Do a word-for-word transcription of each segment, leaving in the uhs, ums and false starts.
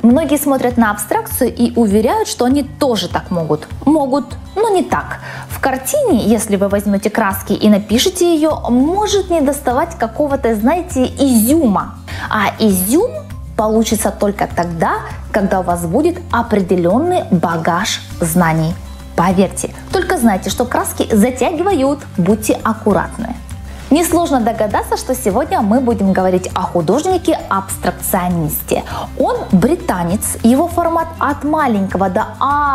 Многие смотрят на абстракцию и уверяют, что они тоже так могут. Могут, но не так. В картине, если вы возьмете краски и напишите ее, может не доставать какого-то, знаете, изюма. А изюм получится только тогда, когда у вас будет определенный багаж знаний. Поверьте, только знайте, что краски затягивают, будьте аккуратны. Несложно догадаться, что сегодня мы будем говорить о художнике-абстракционисте. Он британец, его формат от маленького до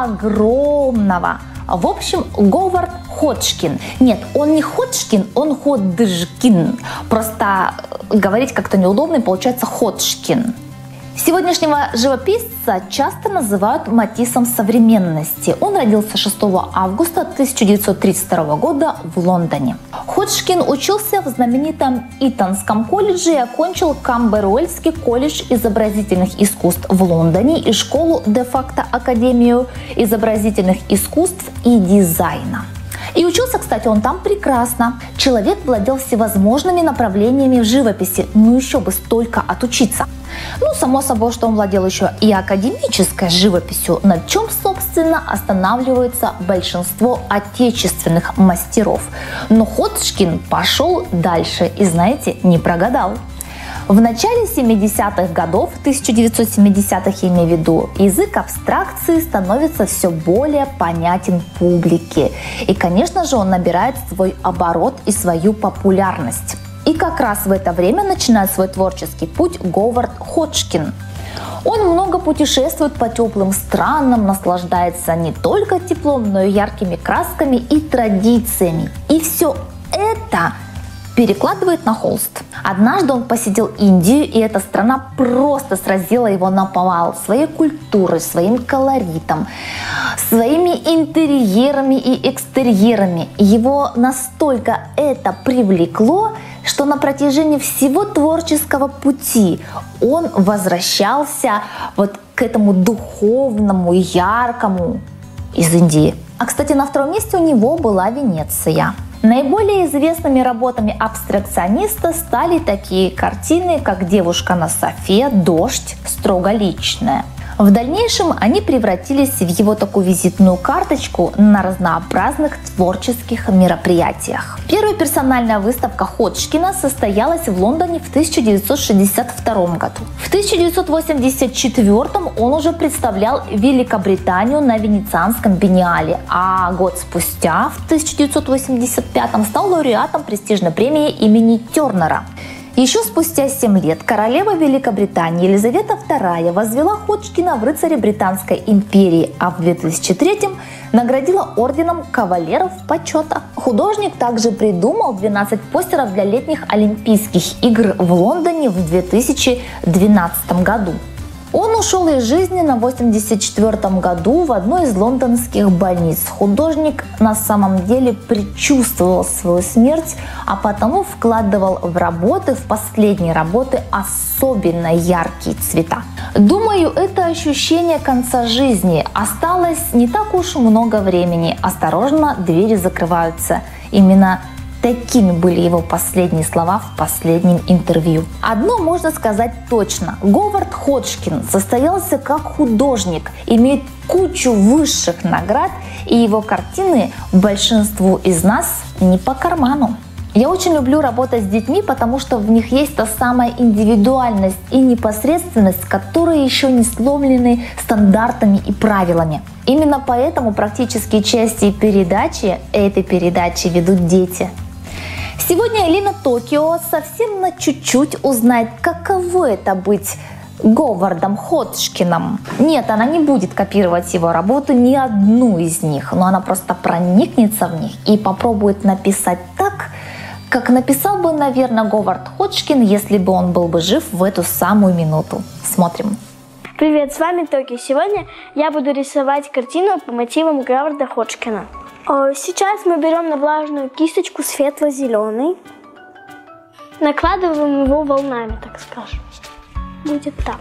огромного. В общем, Говард Ходжкин. Нет, он не Ходжкин, он Ходжкин. Просто говорить как-то неудобно и получается Ходжкин. Сегодняшнего живописца часто называют Матиссом современности. Он родился шестого августа тысяча девятьсот тридцать второго года в Лондоне. Ходжкин учился в знаменитом Итонском колледже и окончил Камбервельский колледж изобразительных искусств в Лондоне и школу де-факто Академию изобразительных искусств и дизайна. И учился, кстати, он там прекрасно. Человек владел всевозможными направлениями в живописи, ну еще бы столько отучиться. Ну, само собой, что он владел еще и академической живописью, над чем, собственно, останавливается большинство отечественных мастеров. Но Ходжкин пошел дальше и, знаете, не прогадал. В начале семидесятых годов, тысяча девятьсот семидесятых я имею в виду, язык абстракции становится все более понятен публике. И, конечно же, он набирает свой оборот и свою популярность. И как раз в это время начинает свой творческий путь Говард Ходжкин. Он много путешествует по теплым странам, наслаждается не только теплом, но и яркими красками и традициями. И все это перекладывает на холст. Однажды он посетил Индию, и эта страна просто сразила его наповал своей культурой, своим колоритом, своими интерьерами и экстерьерами. Его настолько это привлекло, что на протяжении всего творческого пути он возвращался вот к этому духовному, яркому из Индии. А, кстати, на втором месте у него была Венеция. Наиболее известными работами абстракциониста стали такие картины, как «Девушка на софе», «Дождь», «Строго личная». В дальнейшем они превратились в его такую визитную карточку на разнообразных творческих мероприятиях. Первая персональная выставка Ходжкина состоялась в Лондоне в тысяча девятьсот шестьдесят втором году. В тысяча девятьсот восемьдесят четвёртом он уже представлял Великобританию на Венецианском биеннале, а год спустя, в тысяча девятьсот восемьдесят пятом, стал лауреатом престижной премии имени Тернера. Еще спустя семь лет королева Великобритании Елизавета вторая возвела Ходжкина в рыцаре Британской империи, а в две тысячи третьем наградила орденом кавалеров почета. Художник также придумал двенадцать постеров для летних Олимпийских игр в Лондоне в две тысячи двенадцатом году. Он ушел из жизни на восемьдесят четвёртом году в одной из лондонских больниц. Художник на самом деле предчувствовал свою смерть, а потому вкладывал в работы, в последние работы особенно яркие цвета. Думаю, это ощущение конца жизни. Осталось не так уж много времени. Осторожно, двери закрываются. Именно такими были его последние слова в последнем интервью. Одно можно сказать точно. Говард Ходжкин состоялся как художник, имеет кучу высших наград, и его картины большинству из нас не по карману. Я очень люблю работать с детьми, потому что в них есть та самая индивидуальность и непосредственность, которые еще не сломлены стандартами и правилами. Именно поэтому практические части передачи этой передачи ведут дети. Сегодня Элина Токио совсем на чуть-чуть узнает, каково это быть Говардом Ходжкиным. Нет, она не будет копировать его работу, ни одну из них, но она просто проникнется в них и попробует написать так, как написал бы, наверное, Говард Ходжкин, если бы он был бы жив в эту самую минуту. Смотрим. Привет, с вами Токи. Сегодня я буду рисовать картину по мотивам Говарда Ходжкина. Сейчас мы берем на влажную кисточку светло-зеленый, накладываем его волнами, так скажем. Будет так.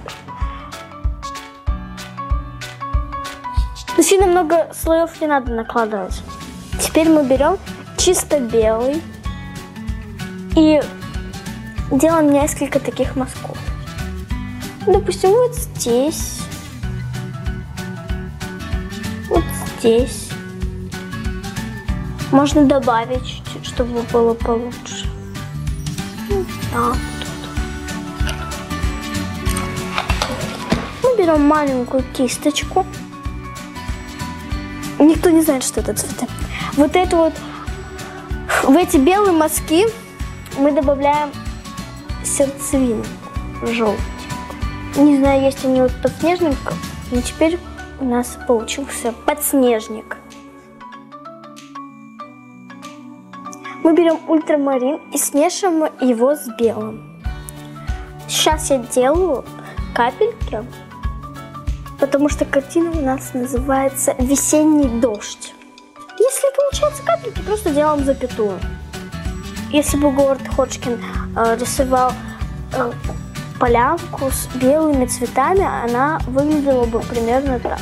Но сильно много слоев не надо накладывать. Теперь мы берем чисто белый и делаем несколько таких мазков. Допустим, вот здесь здесь. Можно добавить чуть-чуть, чтобы было получше. Вот так тут. Мы берем маленькую кисточку. Никто не знает, что это цветы. Вот это вот, в эти белые мазки мы добавляем сердцевину желтенькую. Не знаю, есть они вот подснежник, но теперь у нас получился подснежник. Мы берем ультрамарин и смешиваем его с белым. Сейчас я делаю капельки, потому что картина у нас называется «Весенний дождь». Если получается капельки, просто делаем запятую. Если бы Говард Ходжкин э, рисовал э, полянку с белыми цветами, она выглядела бы примерно так.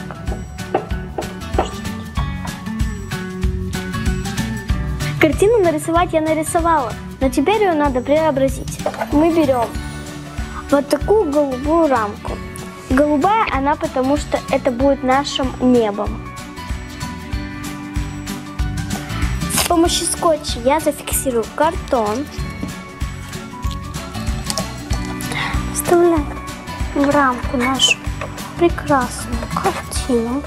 Картину нарисовать я нарисовала, но теперь ее надо преобразить. Мы берем вот такую голубую рамку. Голубая она, потому что это будет нашим небом. С помощью скотча я зафиксирую картон. Вставляем в рамку нашу прекрасную картину.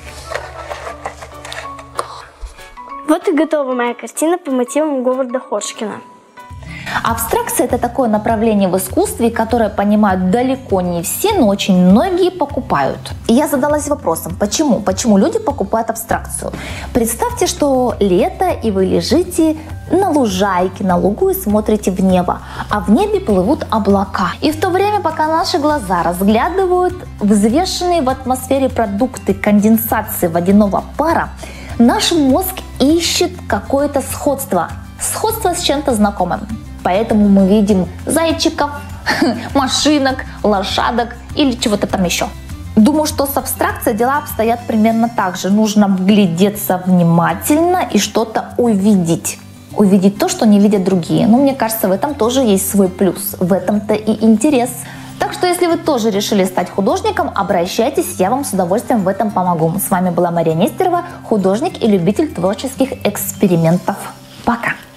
Вот и готова моя картина по мотивам Говарда Ходжкина. Абстракция – это такое направление в искусстве, которое понимают далеко не все, но очень многие покупают. И я задалась вопросом, почему? Почему люди покупают абстракцию? Представьте, что лето, и вы лежите на лужайке, на лугу и смотрите в небо, а в небе плывут облака. И в то время, пока наши глаза разглядывают взвешенные в атмосфере продукты конденсации водяного пара, наш мозг ищет какое-то сходство, сходство с чем-то знакомым. Поэтому мы видим зайчиков, машинок, лошадок или чего-то там еще. Думаю, что с абстракцией дела обстоят примерно так же. Нужно вглядеться внимательно и что-то увидеть. Увидеть то, что не видят другие. Но мне кажется, в этом тоже есть свой плюс. В этом-то и интерес. Так что, если вы тоже решили стать художником, обращайтесь, я вам с удовольствием в этом помогу. С вами была Мария Нестерова, художник и любитель творческих экспериментов. Пока!